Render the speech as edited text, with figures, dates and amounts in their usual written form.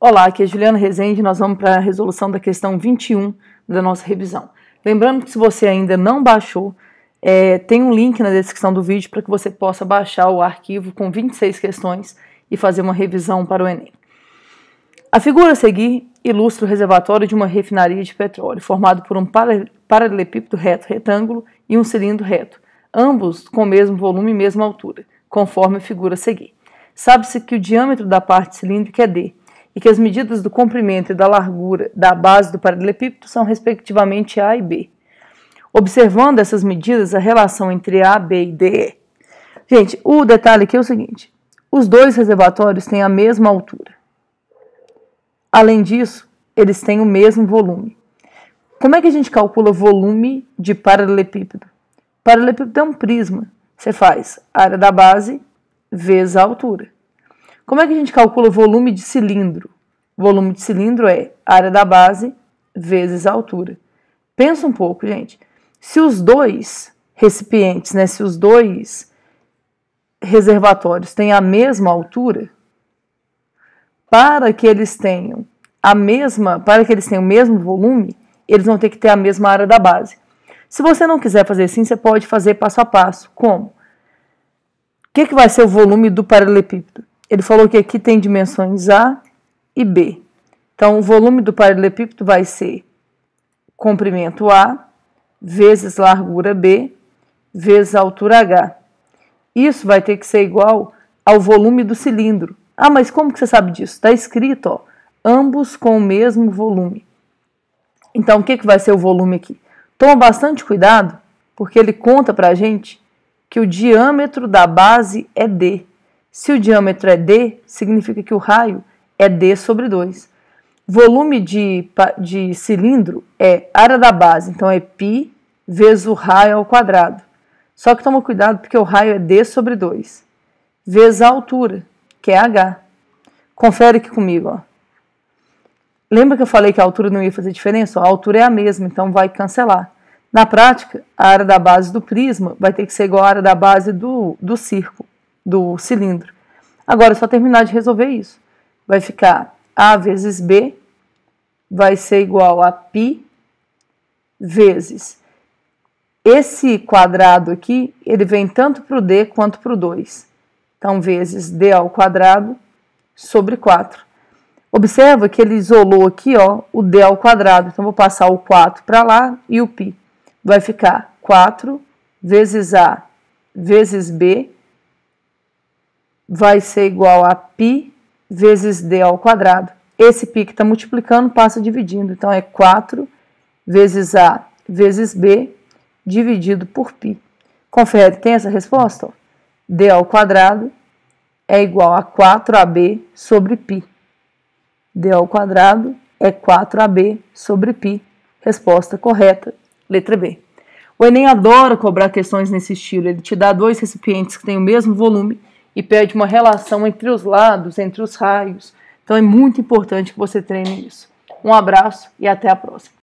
Olá, aqui é Juliana Rezende, nós vamos para a resolução da questão 21 da nossa revisão. Lembrando que se você ainda não baixou, tem um link na descrição do vídeo para que você possa baixar o arquivo com 26 questões e fazer uma revisão para o Enem. A figura a seguir ilustra o reservatório de uma refinaria de petróleo, formado por um paralelepípedo reto retângulo e um cilindro reto, ambos com o mesmo volume e mesma altura, conforme a figura a seguir. Sabe-se que o diâmetro da parte cilíndrica é D, e que as medidas do comprimento e da largura da base do paralelepípedo são respectivamente A e B. Observando essas medidas, a relação entre A, B e D é... Gente, o detalhe aqui é o seguinte, os dois reservatórios têm a mesma altura. Além disso, eles têm o mesmo volume. Como é que a gente calcula volume de paralelepípedo? Paralelepípedo é um prisma. Você faz a área da base vezes a altura. Como é que a gente calcula volume de cilindro? Volume de cilindro é área da base vezes a altura. Pensa um pouco, gente. Se os dois recipientes, se os dois reservatórios têm a mesma altura, para que eles tenham o mesmo volume, eles vão ter que ter a mesma área da base. Se você não quiser fazer assim, você pode fazer passo a passo. Como? O que vai ser o volume do paralelepípedo? Ele falou que aqui tem dimensões A e B. Então, o volume do paralelepípedo vai ser comprimento A vezes largura B vezes altura H. Isso vai ter que ser igual ao volume do cilindro. Ah, mas como que você sabe disso? Está escrito, ó, ambos com o mesmo volume. Então, o que vai ser o volume aqui? Toma bastante cuidado, porque ele conta para a gente que o diâmetro da base é D. Se o diâmetro é D, significa que o raio é D sobre 2. Volume de cilindro é área da base, então é π vezes o raio ao quadrado. Só que toma cuidado porque o raio é D sobre 2, vezes a altura, que é H. Confere aqui comigo, ó. Lembra que eu falei que a altura não ia fazer diferença? A altura é a mesma, então vai cancelar. Na prática, a área da base do prisma vai ter que ser igual à área da base do círculo, do cilindro. Agora é só terminar de resolver isso. Vai ficar A vezes B vai ser igual a π vezes esse quadrado aqui, ele vem tanto para o D quanto para o 2. Então, vezes D ao quadrado sobre 4. Observa que ele isolou aqui, ó, o D ao quadrado. Então, vou passar o 4 para lá e o π. Vai ficar 4 vezes A vezes B vai ser igual a π vezes D ao quadrado. Esse π que está multiplicando passa dividindo. Então, é 4 vezes A vezes B dividido por π. Confere, tem essa resposta? Ó. D ao quadrado é igual a 4AB sobre π. D ao quadrado é 4AB sobre π. Resposta correta, letra B. O Enem adora cobrar questões nesse estilo. Ele te dá dois recipientes que têm o mesmo volume e pede uma relação entre os lados, entre os raios. Então é muito importante que você treine isso. Um abraço e até a próxima.